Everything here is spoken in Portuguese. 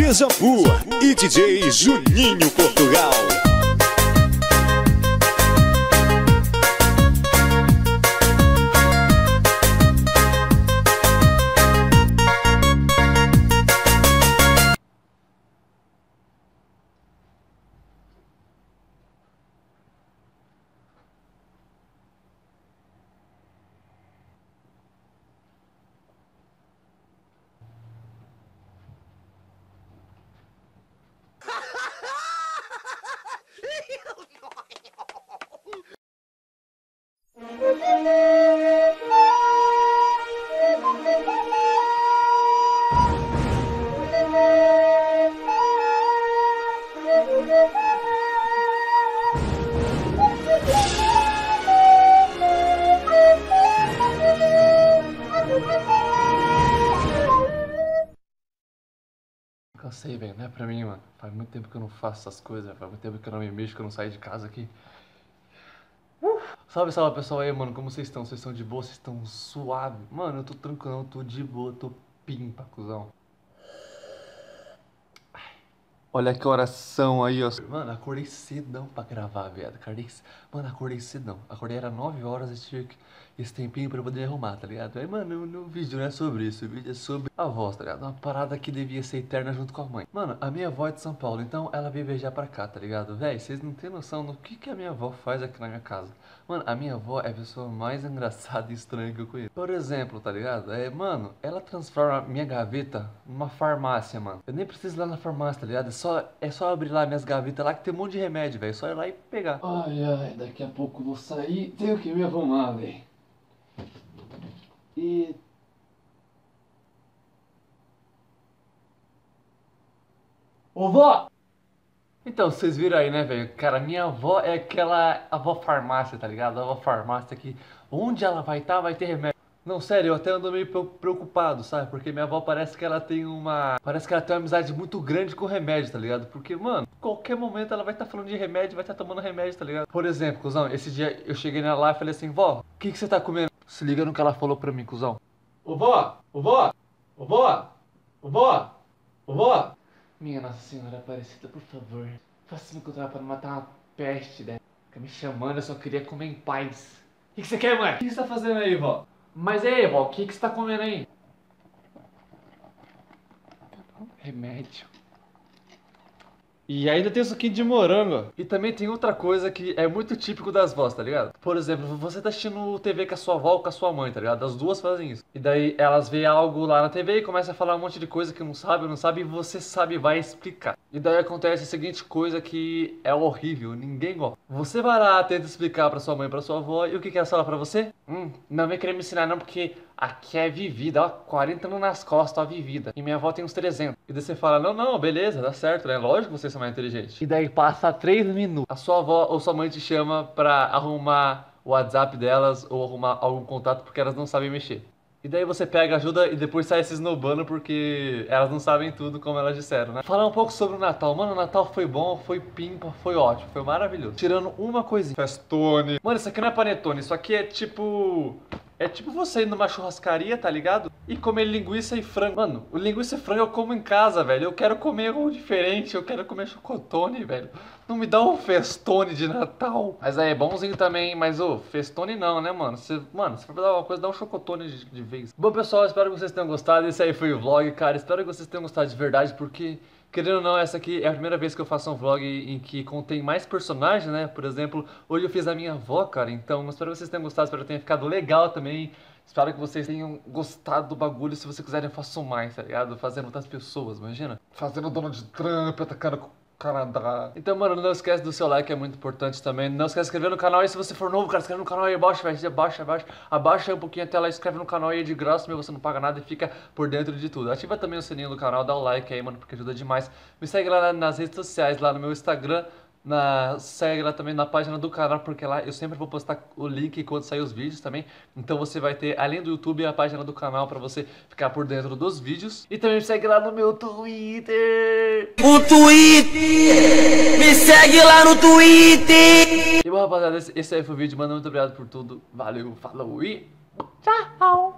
Beija-Pu e DJ Juninho Portugal. Cansei, velho, não é pra mim, mano. Faz muito tempo que eu não faço essas coisas, faz muito tempo que eu não me mexo, que eu não saio de casa aqui. Salve, salve, pessoal aí, mano, como vocês estão? Vocês estão de boa? Vocês estão suave? Mano, eu tô tranquilo, eu tô de boa, tô pimpa, cuzão. Olha que oração aí, ó. Mano, acordei cedão pra gravar, viado. Mano, acordei cedão. Acordei, era 9 horas e tive esse tempinho pra eu poder arrumar, tá ligado? Aí, mano, no vídeo não é sobre isso. O vídeo é sobre a voz, tá ligado? Uma parada que devia ser eterna junto com a mãe. Mano, a minha avó é de São Paulo, então ela veio viajar pra cá, tá ligado? Véi, vocês não tem noção do que a minha avó faz aqui na minha casa. Mano, a minha avó é a pessoa mais engraçada e estranha que eu conheço. Por exemplo, tá ligado? Mano, ela transforma a minha gaveta numa farmácia, mano. Eu nem preciso ir lá na farmácia, tá ligado? É só abrir lá minhas gavetas lá que tem um monte de remédio, velho. É só ir lá e pegar. Ai, ai, daqui a pouco eu vou sair. Tenho que me arrumar, velho. E... Ô, vó! Então, vocês viram aí, né, velho? Cara, minha avó é aquela avó farmácia, tá ligado? A avó farmácia que onde ela vai estar, vai ter remédio. Não, sério, eu até ando meio preocupado, sabe? Porque minha avó parece que ela tem uma... Parece que ela tem uma amizade muito grande com remédio, tá ligado? Porque, mano, qualquer momento ela vai estar falando de remédio, vai estar tomando remédio, tá ligado? Por exemplo, cuzão, esse dia eu cheguei lá e falei assim, vó, o que você tá comendo? Se liga no que ela falou pra mim, cuzão. Ô vó, ô vó, ô vó, ô vó, ô vó. Minha Nossa Senhora Aparecida, por favor, faça me encontrar pra não matar uma peste, né? Fica me chamando, eu só queria comer em paz. O que você quer, mãe? O que você tá fazendo aí, vó? Mas e aí, vó, o que você tá comendo aí? Remédio. E ainda tem suquinho de morango. E também tem outra coisa que é muito típico das vós, tá ligado? Por exemplo, você tá assistindo TV com a sua avó ou com a sua mãe, tá ligado? As duas fazem isso. E daí elas veem algo lá na TV e começam a falar um monte de coisa que não sabe, e você sabe e vai explicar. E daí acontece a seguinte coisa que é horrível, ninguém gosta. Você vai lá, tenta explicar pra sua mãe e pra sua avó, e o que ela fala pra você? Não vem querer me ensinar não, porque aqui é vivida, ó, 40 anos nas costas, ó, vivida. E minha avó tem uns 300. E daí você fala, não, beleza, dá certo, né? Lógico que vocês são mais inteligentes. E daí passa 3 minutos. A sua avó ou sua mãe te chama pra arrumar o WhatsApp delas ou arrumar algum contato porque elas não sabem mexer. E daí você pega ajuda e depois sai se esnobando porque elas não sabem tudo como elas disseram, né? Falar um pouco sobre o Natal. Mano, o Natal foi bom, foi pimpa, foi ótimo, foi maravilhoso. Tirando uma coisinha. Festone. Mano, isso aqui não é panetone, isso aqui é tipo... É tipo você ir numa churrascaria, tá ligado? E comer linguiça e frango. Mano, o linguiça e frango eu como em casa, velho. Eu quero comer algo diferente, eu quero comer chocotone, velho. Não me dá um festone de Natal. Mas aí é bonzinho também, mas ô, festone não, né, mano? Se for dar uma coisa, dá um chocotone de vez. Bom, pessoal, espero que vocês tenham gostado. Esse aí foi o vlog, cara. Espero que vocês tenham gostado de verdade, porque... Querendo ou não, essa aqui é a primeira vez que eu faço um vlog em que contém mais personagens, né? Por exemplo, hoje eu fiz a minha avó, cara. Então, espero que vocês tenham gostado, espero que tenha ficado legal também. Espero que vocês tenham gostado do bagulho. Se vocês quiserem, eu faço mais, tá ligado? Fazendo outras pessoas, imagina? Fazendo Donald Trump, atacando com Canadá. Então, mano, não esquece do seu like, é muito importante também. Não esquece de se inscrever no canal. E se você for novo, cara, inscreve no canal aí abaixo, velho. Abaixa aí um pouquinho até lá, inscreve no canal aí de graça, meu, você não paga nada e fica por dentro de tudo. Ativa também o sininho do canal, dá o like aí, mano, porque ajuda demais. Me segue lá nas redes sociais, lá no meu Instagram. Segue lá também na página do canal, porque lá eu sempre vou postar o link quando sair os vídeos também. Então você vai ter, além do YouTube, a página do canal pra você ficar por dentro dos vídeos. E também me segue lá no meu Twitter. O Twitter! Me segue lá no Twitter! E bom, rapaziada, esse aí foi o vídeo, mano. Muito obrigado por tudo. Valeu, falou e tchau!